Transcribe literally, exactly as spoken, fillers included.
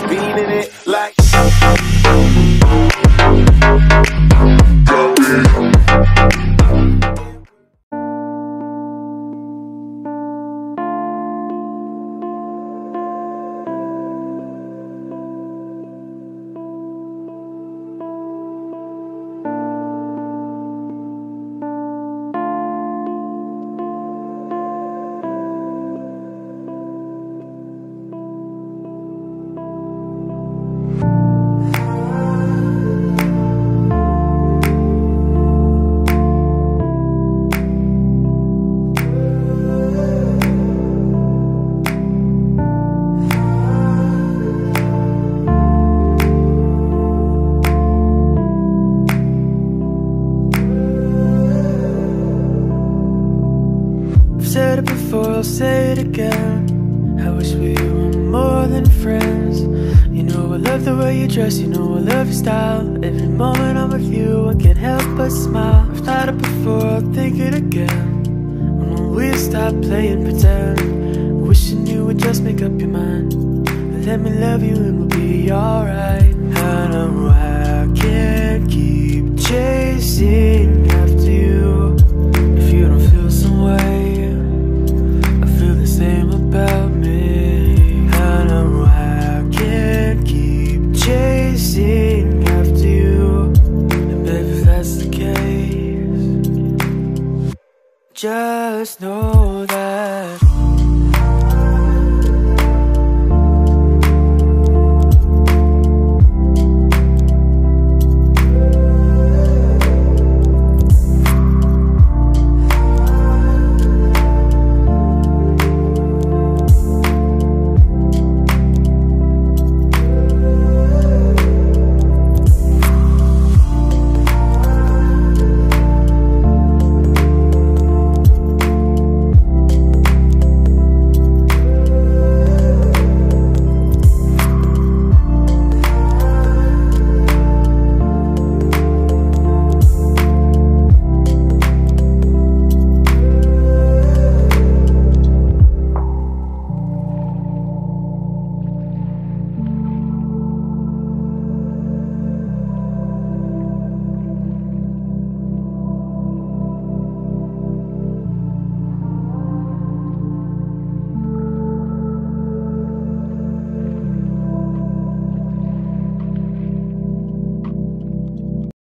beaming it like. Said it before, I'll say it again. I wish we were more than friends. You know I love the way you dress, you know I love your style. Every moment I'm with you, I can't help but smile. I've thought it before, I'll think it again. When will we stop playing pretend? Wishing you would just make up your mind. Let me love you and we'll be alright. I know I can't keep chasing